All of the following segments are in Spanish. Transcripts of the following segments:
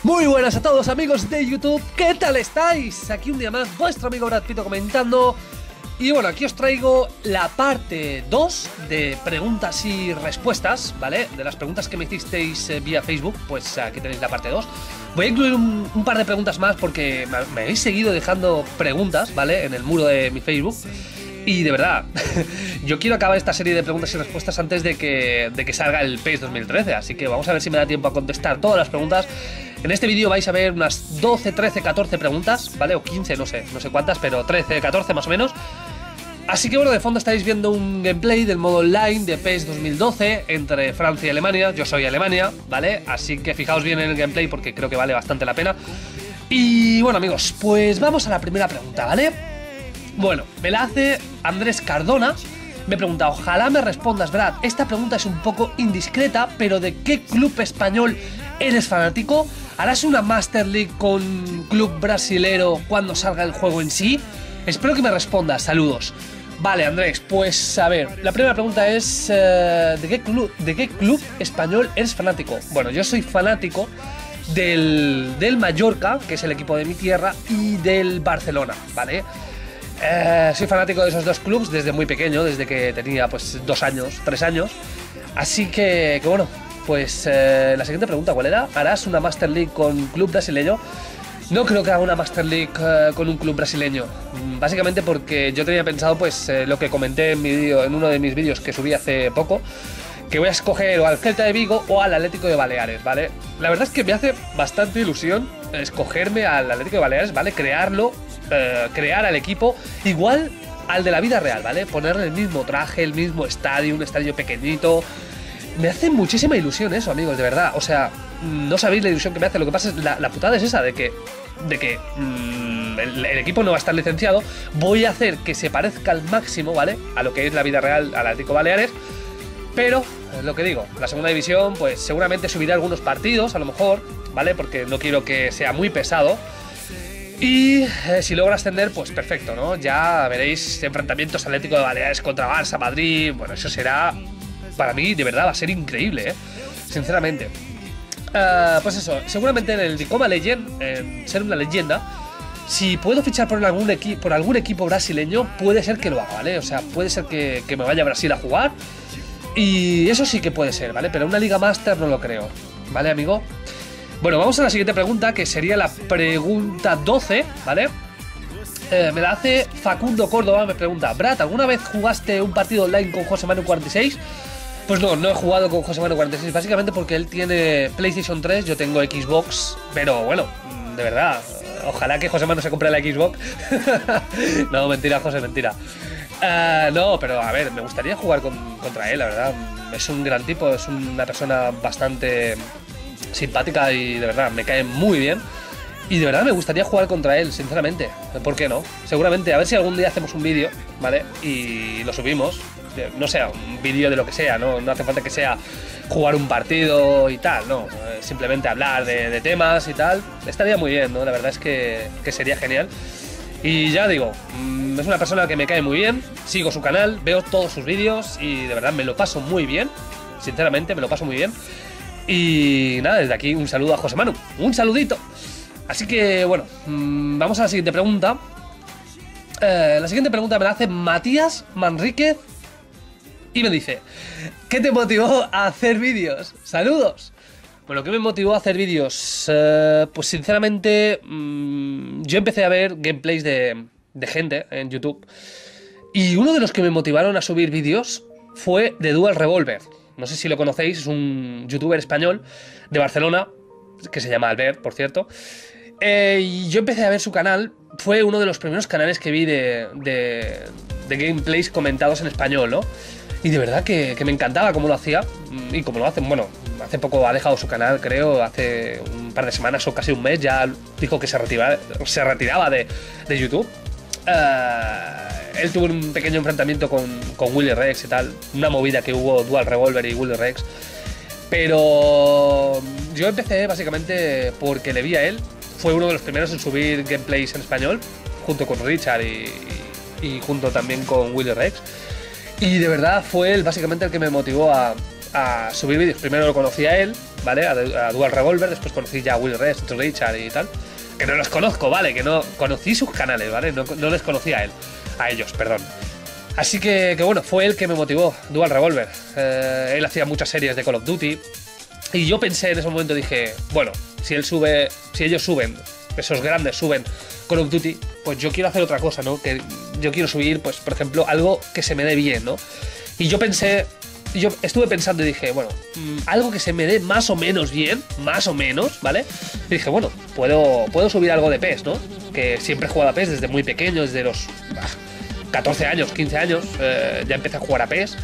Muy buenas a todos amigos de YouTube, ¿qué tal estáis? Aquí un día más, vuestro amigo Brad Pito comentando. Y bueno, aquí os traigo la parte 2 de preguntas y respuestas, ¿vale? De las preguntas que me hicisteis vía Facebook, pues aquí tenéis la parte 2. Voy a incluir un par de preguntas más porque me habéis seguido dejando preguntas, ¿vale? En el muro de mi Facebook. Y de verdad, yo quiero acabar esta serie de preguntas y respuestas antes de que salga el PES 2013. Así que vamos a ver si me da tiempo a contestar todas las preguntas. En este vídeo vais a ver unas 12, 13, 14 preguntas, ¿vale? O 15, no sé cuántas, pero 13, 14 más o menos. Así que bueno, de fondo estáis viendo un gameplay del modo online de PES 2012 entre Francia y Alemania. Yo soy Alemania, ¿vale? Así que fijaos bien en el gameplay porque creo que vale bastante la pena. Y bueno amigos, pues vamos a la primera pregunta, ¿vale? Bueno, me la hace Andrés Cardona. Me pregunta, ojalá me respondas, Brad. Esta pregunta es un poco indiscreta, pero ¿de qué club español eres fanático? ¿Harás una Master League con club brasilero cuando salga el juego en sí? Espero que me respondas, saludos. Vale, Andrés, pues a ver, la primera pregunta es ¿de qué club español eres fanático? Bueno, yo soy fanático del Mallorca, que es el equipo de mi tierra, y del Barcelona, ¿vale? Soy fanático de esos dos clubes desde muy pequeño, desde que tenía pues 2 años, 3 años. Así que bueno, pues la siguiente pregunta, ¿cuál era? ¿Harás una Master League con club brasileño? No creo que haga una Master League con un club brasileño. Básicamente porque yo tenía pensado pues lo que comenté en uno de mis vídeos que subí hace poco, que voy a escoger o al Celta de Vigo o al Atlético de Baleares, ¿vale? La verdad es que me hace bastante ilusión escogerme al Atlético de Baleares, ¿vale? Crear al equipo igual al de la vida real, ¿vale? Ponerle el mismo traje, el mismo estadio, un estadio pequeñito. Me hace muchísima ilusión eso, amigos, de verdad. O sea, no sabéis la ilusión que me hace. Lo que pasa es, la putada es esa, de que el equipo no va a estar licenciado. Voy a hacer que se parezca al máximo, ¿vale? A lo que es la vida real, al Atlético Baleares. Pero, lo que digo, la segunda división, pues seguramente subiré algunos partidos, a lo mejor, ¿vale? Porque no quiero que sea muy pesado. Y si logra ascender, pues perfecto, ¿no? Ya veréis enfrentamientos Atlético de Baleares contra Barça, Madrid. Bueno, eso será, para mí, de verdad, va a ser increíble, ¿eh? Sinceramente. Pues eso, seguramente en el Dicoma Legend, en ser una leyenda, si puedo fichar por algún equipo brasileño, puede ser que lo haga, ¿vale? O sea, puede ser que me vaya a Brasil a jugar. Y eso sí que puede ser, ¿vale? Pero una Liga Master no lo creo, ¿vale, amigo? Bueno, vamos a la siguiente pregunta, que sería la pregunta 12, ¿vale? Me la hace Facundo Córdoba, me pregunta, Brad, ¿alguna vez jugaste un partido online con José Manu 46? Pues no he jugado con José Manu 46, básicamente porque él tiene PlayStation 3, yo tengo Xbox, pero bueno, de verdad, ojalá que José Manu se compre la Xbox. No, mentira, José, mentira. No, pero a ver, me gustaría jugar contra él, la verdad. Es un gran tipo, es una persona bastante simpática y de verdad me cae muy bien. Y de verdad me gustaría jugar contra él, sinceramente. ¿Por qué no? Seguramente, a ver si algún día hacemos un vídeo, ¿vale? Y lo subimos. No sea un vídeo de lo que sea, ¿no? No hace falta que sea jugar un partido y tal, ¿no? Simplemente hablar de temas y tal. Estaría muy bien, ¿no? La verdad es que sería genial. Y ya digo, es una persona que me cae muy bien. Sigo su canal, veo todos sus vídeos y de verdad me lo paso muy bien. Sinceramente, me lo paso muy bien. Y nada, desde aquí un saludo a José Manu. ¡Un saludito! Así que, bueno, vamos a la siguiente pregunta. La siguiente pregunta me la hace Matías Manríquez y me dice, ¿qué te motivó a hacer vídeos? ¡Saludos! Bueno, ¿qué me motivó a hacer vídeos? Pues sinceramente, yo empecé a ver gameplays de gente en YouTube. Y uno de los que me motivaron a subir vídeos fue The Dual Revolver. No sé si lo conocéis, es un youtuber español de Barcelona, que se llama Albert, por cierto. Y yo empecé a ver su canal, fue uno de los primeros canales que vi de gameplays comentados en español, ¿no? Y de verdad que me encantaba cómo lo hacía y cómo lo hacen. Bueno, hace poco ha dejado su canal, creo, hace un par de semanas o casi un mes, ya dijo que se retiraba de YouTube. Él tuvo un pequeño enfrentamiento con Willy Rex y tal, una movida que hubo Dual Revolver y Willy Rex. Pero yo empecé básicamente porque le vi a él. Fue uno de los primeros en subir gameplays en español, junto con Richard y junto también con Willy Rex. Y de verdad fue él básicamente el que me motivó a subir vídeos. Primero lo conocí a él, ¿vale? A Dual Revolver, después conocí ya a Will Rest, Richard y tal. Que no los conozco, ¿vale? Que no conocí sus canales, ¿vale? No les conocía a ellos, perdón. Así que bueno, fue él que me motivó, Dual Revolver. Él hacía muchas series de Call of Duty. Y yo pensé en ese momento, dije, bueno, si ellos suben, esos grandes suben Call of Duty, pues yo quiero hacer otra cosa, ¿no? Que yo quiero subir, pues, por ejemplo, algo que se me dé bien, ¿no? Y yo estuve pensando y dije, bueno, algo que se me dé más o menos bien, más o menos, ¿vale? Y dije, bueno, puedo subir algo de PES, ¿no? Que siempre he jugado a PES desde muy pequeño, desde los 14 años, 15 años, ya empecé a jugar a PES.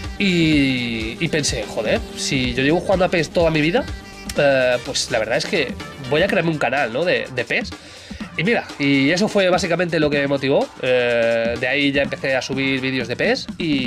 Y pensé, joder, si yo llevo jugando a PES toda mi vida, pues la verdad es que voy a crearme un canal, ¿no? de PES. Y mira, y eso fue básicamente lo que me motivó. De ahí ya empecé a subir vídeos de PES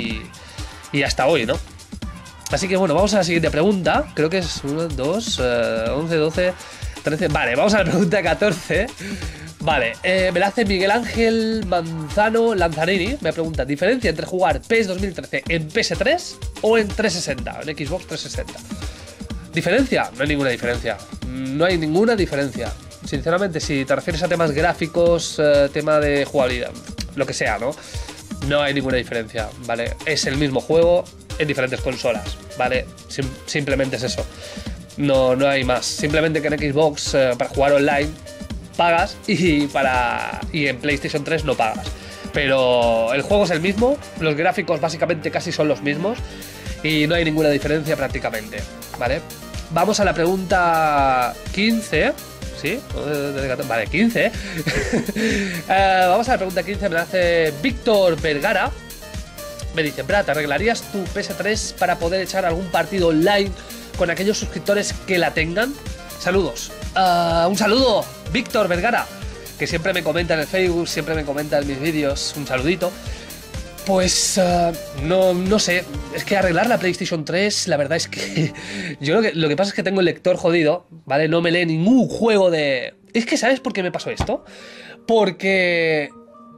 y hasta hoy, ¿no? Así que bueno, vamos a la siguiente pregunta. Creo que es 1, 2, 11, 12, 13... Vale, vamos a la pregunta 14. Vale, me la hace Miguel Ángel Manzano Lanzarini. Me pregunta, ¿diferencia entre jugar PES 2013 en PS3 o en 360, en Xbox 360? ¿Diferencia? No hay ninguna diferencia. No hay ninguna diferencia. Sinceramente, si te refieres a temas gráficos, tema de jugabilidad, lo que sea, ¿no? No hay ninguna diferencia, ¿vale? Es el mismo juego en diferentes consolas, ¿vale? Simplemente es eso. No hay más. Simplemente que en Xbox, para jugar online, pagas y en PlayStation 3 no pagas. Pero el juego es el mismo, los gráficos básicamente casi son los mismos y no hay ninguna diferencia prácticamente, ¿vale? Vamos a la pregunta 15, ¿sí? Vale, 15. Vamos a la pregunta 15, me la hace Víctor Vergara. Me dice, Brad, ¿arreglarías tu PS3 para poder echar algún partido online con aquellos suscriptores que la tengan? Saludos. Un saludo, Víctor Vergara, que siempre me comenta en el Facebook, siempre me comenta en mis vídeos. Un saludito. Pues no sé, es que arreglar la PlayStation 3, la verdad es que yo lo que pasa es que tengo el lector jodido, ¿vale? No me lee ningún juego de... Es que, ¿sabes por qué me pasó esto? Porque...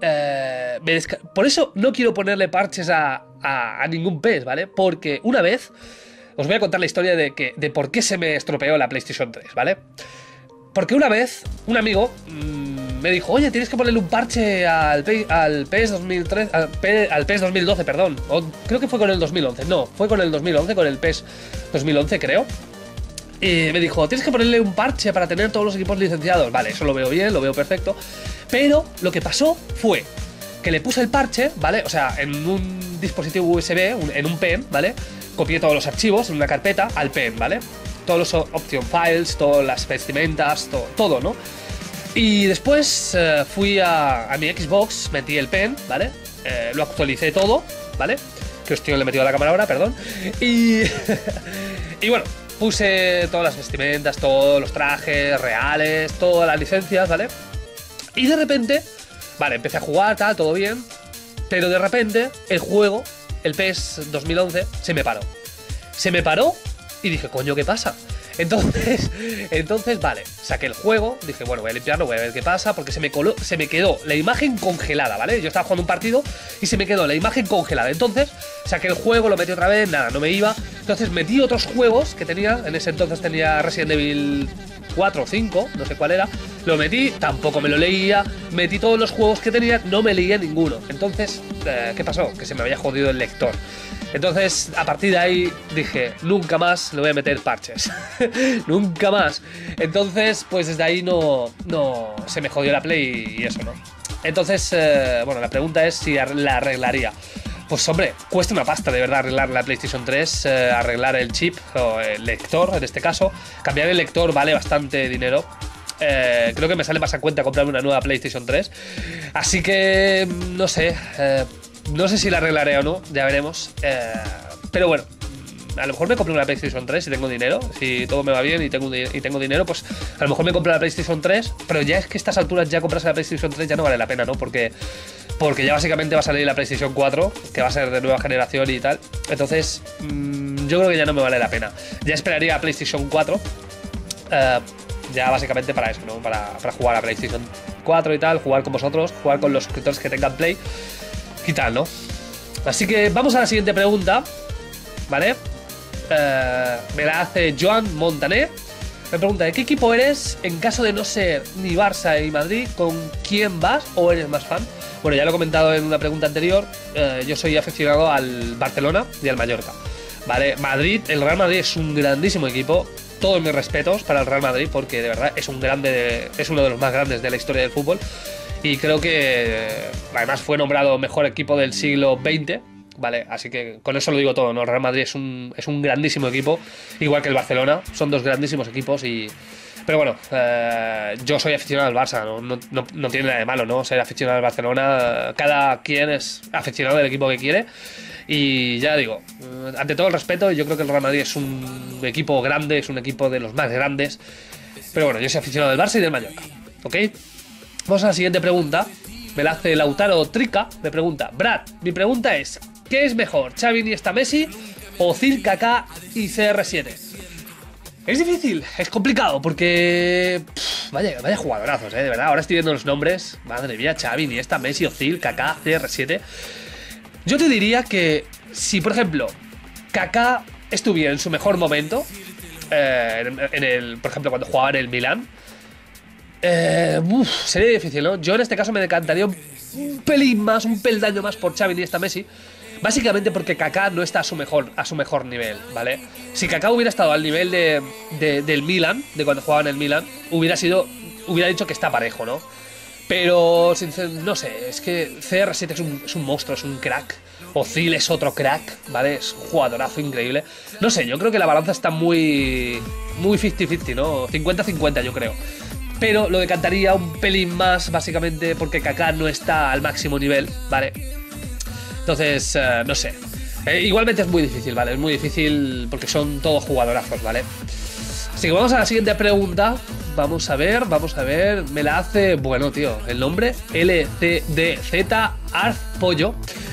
por eso no quiero ponerle parches a ningún PES, ¿vale? Porque una vez... Os voy a contar la historia de por qué se me estropeó la PlayStation 3, ¿vale? Porque una vez un amigo me dijo, oye, tienes que ponerle un parche al PES 2013, al PES 2012, perdón. O creo que fue con el 2011. No, fue con el 2011, con el PES 2011, creo. Y me dijo, tienes que ponerle un parche para tener todos los equipos licenciados. Vale, eso lo veo bien, lo veo perfecto. Pero lo que pasó fue que le puse el parche, ¿vale? O sea, en un dispositivo USB, en un pen, ¿vale? Copié todos los archivos en una carpeta al pen, ¿vale? Todos los option files, todas las vestimentas, todo, ¿no? Y después fui a mi Xbox, metí el pen, ¿vale? Lo actualicé todo, ¿vale? Que hostia, le he metido a la cámara ahora, perdón. Y bueno, puse todas las vestimentas, todos los trajes reales, todas las licencias, ¿vale? Y de repente, vale, empecé a jugar, tal, todo bien. Pero de repente, el juego, el PES 2011, se me paró. Se me paró y dije, coño, ¿qué pasa? Entonces, vale, saqué el juego, dije, bueno, voy a limpiarlo, voy a ver qué pasa, porque se me quedó la imagen congelada, ¿vale? Yo estaba jugando un partido y se me quedó la imagen congelada. Entonces, saqué el juego, lo metí otra vez, nada, no me iba. Entonces metí otros juegos que tenía, en ese entonces tenía Resident Evil 4 o 5, no sé cuál era. Lo metí, tampoco me lo leía. Metí todos los juegos que tenía, no me leía ninguno. Entonces, ¿qué pasó? Que se me había jodido el lector. Entonces, a partir de ahí dije, nunca más le voy a meter parches. Nunca más. Entonces, pues desde ahí no se me jodió la Play y eso, ¿no? Entonces, bueno, la pregunta es si la arreglaría. Pues hombre, cuesta una pasta de verdad arreglar la PlayStation 3, arreglar el chip o el lector en este caso. Cambiar el lector vale bastante dinero. Creo que me sale más a cuenta comprarme una nueva PlayStation 3. Así que no sé si la arreglaré o no, ya veremos. Pero bueno, a lo mejor me compro una PlayStation 3 si tengo dinero. Si todo me va bien y tengo dinero, pues a lo mejor me compro la PlayStation 3. Pero ya es que a estas alturas ya comprarse la PlayStation 3 ya no vale la pena, ¿no? Porque ya básicamente va a salir la PlayStation 4, que va a ser de nueva generación y tal. Entonces, yo creo que ya no me vale la pena. Ya esperaría a PlayStation 4, ya básicamente para eso, ¿no? Para jugar a PlayStation 4 y tal, jugar con vosotros, jugar con los suscriptores que tengan Play y tal, ¿no? Así que vamos a la siguiente pregunta, ¿vale? Me la hace Joan Montaner. Me pregunta, ¿de qué equipo eres en caso de no ser ni Barça ni Madrid? ¿Con quién vas o eres más fan? Bueno, ya lo he comentado en una pregunta anterior. Yo soy aficionado al Barcelona y al Mallorca. Vale, Madrid, el Real Madrid es un grandísimo equipo. Todos mis respetos para el Real Madrid porque de verdad es un grande, es uno de los más grandes de la historia del fútbol. Y creo que además fue nombrado mejor equipo del siglo XX. Vale, así que con eso lo digo todo, ¿no? El Real Madrid es un grandísimo equipo, igual que el Barcelona, son dos grandísimos equipos y... Pero bueno, yo soy aficionado al Barça, no tiene nada de malo, ¿no? Ser aficionado al Barcelona, cada quien es aficionado del equipo que quiere y ya digo, ante todo el respeto, yo creo que el Real Madrid es un equipo grande, es un equipo de los más grandes, pero bueno, yo soy aficionado del Barça y del Mallorca, ¿ok? Vamos a la siguiente pregunta, me la hace Lautaro Trica, me pregunta, Brad, mi pregunta es... ¿Qué es mejor, Xavi, Iniesta, Messi o Özil, Kaká y CR7? Es difícil, es complicado porque... vaya jugadorazos, de verdad. Ahora estoy viendo los nombres. Madre mía, Xavi, Iniesta, Messi, Özil, Kaká, CR7. Yo te diría que si, por ejemplo, Kaká estuviera en su mejor momento, por ejemplo, cuando jugaba en el Milan, sería difícil, ¿no? Yo en este caso me decantaría un pelín más, un peldaño más por Xavi, Iniesta, Messi. Básicamente porque Kaká no está a su mejor nivel, ¿vale? Si Kaká hubiera estado al nivel del Milan, de cuando jugaba en el Milan, hubiera dicho que está parejo, ¿no? Pero, no sé, es que CR7 es un monstruo, es un crack. Özil es otro crack, ¿vale? Es un jugadorazo increíble. No sé, yo creo que la balanza está muy 50-50, ¿no? 50-50 yo creo. Pero lo decantaría un pelín más, básicamente porque Kaká no está al máximo nivel, ¿vale? Entonces, no sé. Igualmente es muy difícil, ¿vale? Es muy difícil porque son todos jugadorazos, ¿vale? Así que vamos a la siguiente pregunta. Vamos a ver. Me la hace, bueno, tío, el nombre LCDZ Arf Pollo.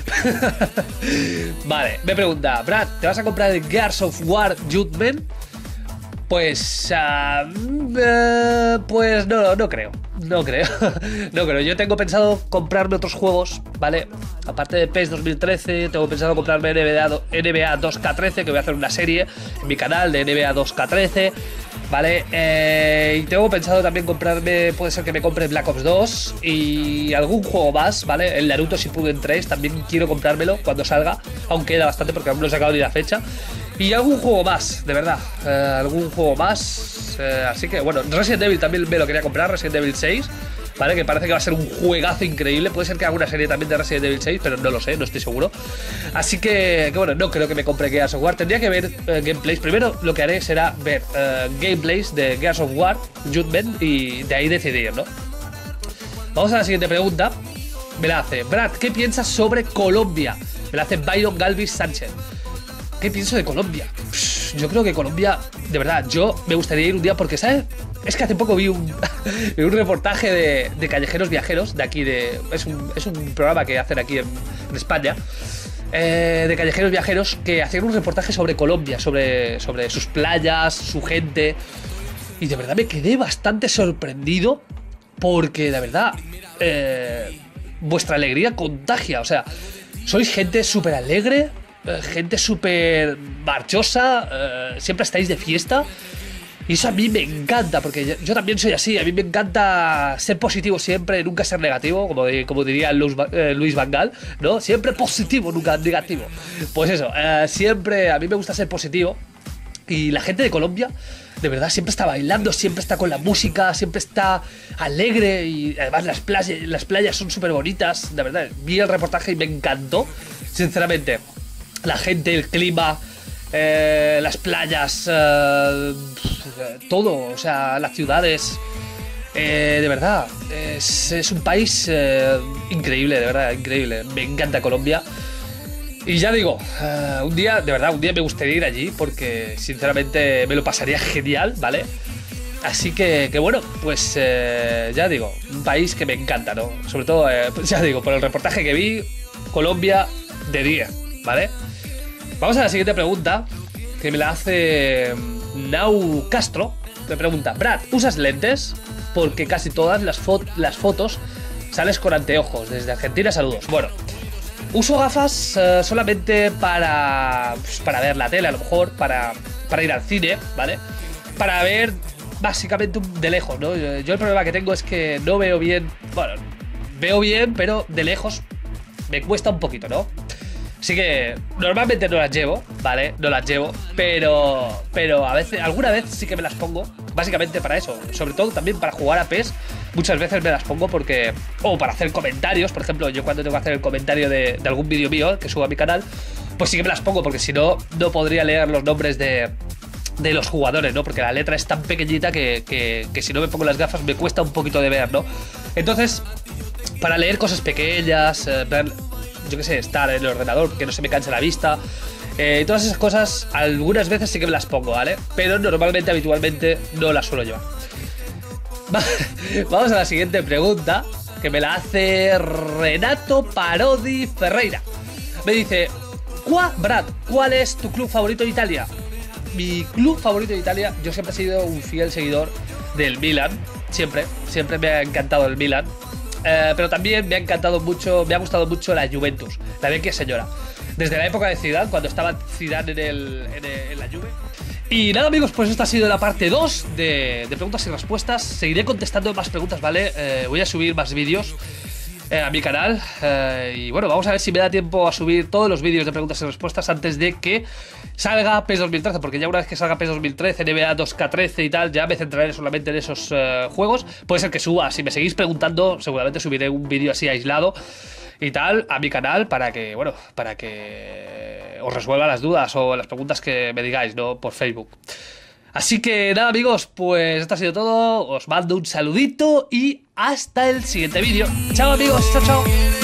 Vale, me pregunta, Brad, ¿te vas a comprar el Gears of War Judgment? Pues no creo. No creo. Yo tengo pensado comprarme otros juegos, ¿vale? Aparte de PES 2013, tengo pensado comprarme NBA 2K13, que voy a hacer una serie en mi canal de NBA 2K13, ¿vale? Y tengo pensado también comprarme, puede ser que me compre Black Ops 2 y algún juego más, ¿vale? El Naruto Shippuden 3, también quiero comprármelo cuando salga, aún queda bastante porque aún no he sacado ni la fecha. Y algún juego más, de verdad, algún juego más, así que bueno, Resident Evil también me lo quería comprar, Resident Evil 6, ¿vale? Que parece que va a ser un juegazo increíble, puede ser que haga una serie también de Resident Evil 6, pero no lo sé, no estoy seguro. Así que bueno, no creo que me compre Gears of War, tendría que ver gameplays, primero lo que haré será ver gameplays de Gears of War, Judgment, y de ahí decidir, ¿no? Vamos a la siguiente pregunta, me la hace, Brad, ¿qué piensas sobre Colombia? Me la hace Byron Galvis Sánchez. ¿Qué pienso de Colombia? Yo creo que Colombia, de verdad, yo me gustaría ir un día porque, ¿sabes? Es que hace poco vi un reportaje de Callejeros Viajeros, de aquí, es un programa que hacen aquí en España, de Callejeros Viajeros, que hacían un reportaje sobre Colombia, sobre sus playas, su gente, y de verdad me quedé bastante sorprendido porque, de verdad, vuestra alegría contagia, o sea, sois gente súper alegre, gente súper marchosa, siempre estáis de fiesta y eso a mí me encanta porque yo también soy así, a mí me encanta ser positivo siempre, nunca ser negativo, como diría Luis Van Gaal, ¿no? Siempre positivo, nunca negativo. Pues eso, siempre a mí me gusta ser positivo y la gente de Colombia de verdad siempre está bailando, siempre está con la música, siempre está alegre y además las playas son súper bonitas, de verdad, vi el reportaje y me encantó, sinceramente. La gente, el clima, las playas, todo, o sea, las ciudades, de verdad, es un país increíble, de verdad, increíble. Me encanta Colombia. Y ya digo, un día me gustaría ir allí porque sinceramente me lo pasaría genial, ¿vale? Así que bueno, pues ya digo, un país que me encanta, ¿no? Sobre todo, pues ya digo, por el reportaje que vi, Colombia de 10, ¿vale? Vamos a la siguiente pregunta, que me la hace Nau Castro. Me pregunta, Brad, ¿usas lentes? Porque casi todas las fotos sales con anteojos. Desde Argentina, saludos. Bueno, Uso gafas solamente para ver la tele, a lo mejor, para ir al cine, ¿vale? Para ver básicamente de lejos, ¿no? Yo el problema que tengo es que no veo bien, bueno, veo bien, pero de lejos me cuesta un poquito, ¿no? Así que normalmente no las llevo, ¿vale? No las llevo, pero a veces, alguna vez sí que me las pongo, básicamente para eso. Sobre todo también para jugar a PES, muchas veces me las pongo porque... O para hacer comentarios, por ejemplo, yo cuando tengo que hacer el comentario de algún vídeo mío que subo a mi canal, pues sí que me las pongo, porque si no, no podría leer los nombres de los jugadores, ¿no? Porque la letra es tan pequeñita que si no me pongo las gafas me cuesta un poquito de ver, ¿no? Entonces, para leer cosas pequeñas, ver... yo qué sé, estar en el ordenador, que no se me canse la vista, todas esas cosas algunas veces sí que me las pongo, ¿vale? Pero normalmente, habitualmente no las suelo llevar. Vamos a la siguiente pregunta, que me la hace Renato Parodi Ferreira. Me dice: Brad, ¿cuál es tu club favorito de Italia? Mi club favorito de Italia, yo siempre he sido un fiel seguidor del Milan, siempre me ha encantado el Milan. Pero también me ha encantado mucho, me ha gustado mucho la Juventus, la vecchia señora. Desde la época de Zidane, cuando estaba Zidane en la Juve. Y nada, amigos, pues esta ha sido la parte 2 de preguntas y respuestas. Seguiré contestando más preguntas, ¿vale? Voy a subir más vídeos a mi canal. Y bueno, vamos a ver si me da tiempo a subir todos los vídeos de preguntas y respuestas antes de que salga PES 2013, porque ya una vez que salga PES 2013, NBA 2K13 y tal, ya me centraré solamente en esos juegos. Puede ser que suba, si me seguís preguntando, seguramente subiré un vídeo así aislado y tal a mi canal para que, bueno, para que os resuelva las dudas o las preguntas que me digáis, ¿no? Por Facebook. Así que nada, amigos, pues esto ha sido todo. Os mando un saludito y hasta el siguiente vídeo. Chao, amigos, chao, chao.